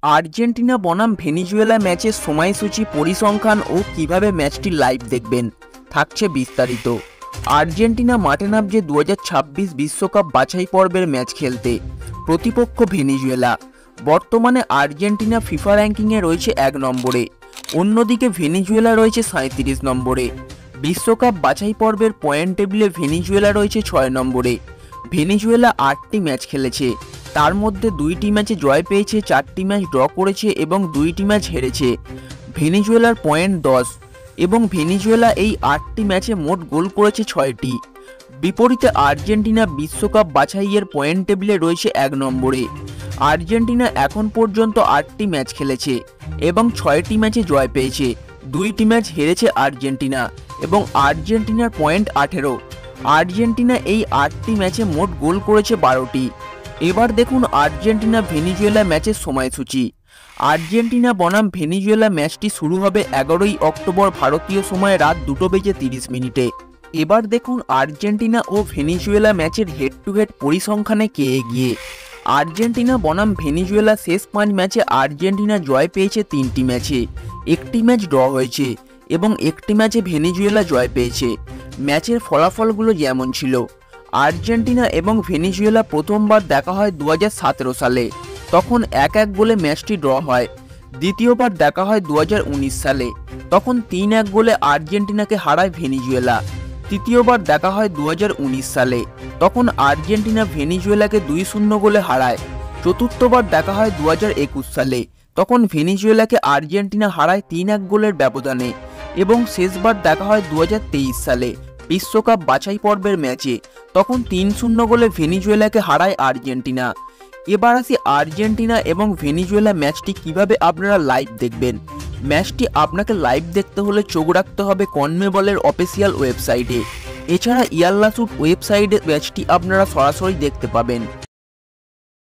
Argentina বনাম Venezuela ম্যাচের সময়সূচি, পরিসংখ্যান ও কিভাবে ম্যাচটি লাইভ দেখবেন থাকছে বিস্তারিত। আর্জেন্টিনা মাঠে নামছে 2026 বিশ্বকাপ বাছাই পর্বের ম্যাচ খেলতে। প্রতিপক্ষ ভেনেজুয়েলা। বর্তমানে আর্জেন্টিনা ফিফা র্যাঙ্কিংয়ে রয়েছে 1 নম্বরে, অন্যদিকে ভেনেজুয়েলা রয়েছে 37 নম্বরে। বিশ্বকাপ বাছাই পর্বের পয়েন্ট টেবিলে ভেনেজুয়েলা রয়েছে 6 নম্বরে। ভেনেজুয়েলা 8টি ম্যাচ খেলেছে, তার মধ্যে 2টি ম্যাচে জয় পেয়েছে, 4টি ম্যাচ ড্র করেছে এবং 2টি ম্যাচ হেরেছে। ভেনেজুয়েলার পয়েন্ট 10 এবং ভেনেজুয়েলা এই 8টি ম্যাচে মোট গোল করেছে 6টি। বিপরীতে আর্জেন্টিনা বিশ্বকাপ বাছাইয়ের পয়েন্ট টেবিলে রয়েছে 1 নম্বরে। আর্জেন্টিনা এখন পর্যন্ত 8টি ম্যাচ খেলেছে এবং 6টি ম্যাচে জয় পেয়েছে, 2টি ম্যাচ হেরেছে আর্জেন্টিনা এবং আর্জেন্টিনার পয়েন্ট 18। আর্জেন্টিনা এই 8টি ম্যাচে মোট গোল করেছে 12টি। এবার দেখুন আর্জেন্টিনা ভেনেজুয়েলা ম্যাচের সময়সূচি। আর্জেন্টিনা বনাম ভেনেজুয়েলা ম্যাচটি শুরু হবে 11ই অক্টোবর ভারতীয় সময় রাত 2:30 এবার দেখুন আর্জেন্টিনা ও ভেনেজুয়েলা ম্যাচের হেড টু হেড পরিসংখ্যানে কে এগিয়ে। আর্জেন্টিনা বনাম ভেনেজুয়েলা শেষ 5 ম্যাচে আর্জেন্টিনা জয় পেয়েছে 3টি ম্যাচে, 1টি ম্যাচ ড্র হয়েছে এবং 1টি ম্যাচে ভেনেজুয়েলা জয় পেয়েছে। ম্যাচের ফলাফলগুলো যেমন ছিল: আর্জেন্টিনা এবং ভেনেজুয়েলা প্রথমবার দেখা হয় 2017 সালে, তখন 1-1 গোলে ম্যাচটি ড্র হয়। দ্বিতীয়বার দেখা হয় 2019 সালে, তখন 3-1 গোলে আর্জেন্টিনাকে হারায় ভেনেজুয়েলা। তৃতীয়বার দেখা হয় 2019 সালে, তখন আর্জেন্টিনা ভেনেজুয়েলাকে 2-0 গোলে হারায়। চতুর্থবার দেখা হয় 2021 সালে, তখন ভেনেজুয়েলাকে আর্জেন্টিনা হারায় 3-1 গোলের ব্যবধানে। এবং শেষবার দেখা হয় 2023 সালে বিশ্বকাপ বাছাই পর্বের ম্যাচে, তখন 3-0 গোলে ভেনেজুয়েলাকে হারায় আর্জেন্টিনা। এবার আসি আর্জেন্টিনা এবং ভেনেজুয়েলা ম্যাচটি কিভাবে আপনারা লাইভ দেখবেন। ম্যাচটি আপনাকে লাইভ দেখতে হলে চোখ রাখতে হবে কনমেবলের অফিসিয়াল ওয়েবসাইটে। এছাড়া ইয়াল্লাসুট ওয়েবসাইটে ম্যাচটি আপনারা সরাসরি দেখতে পাবেন।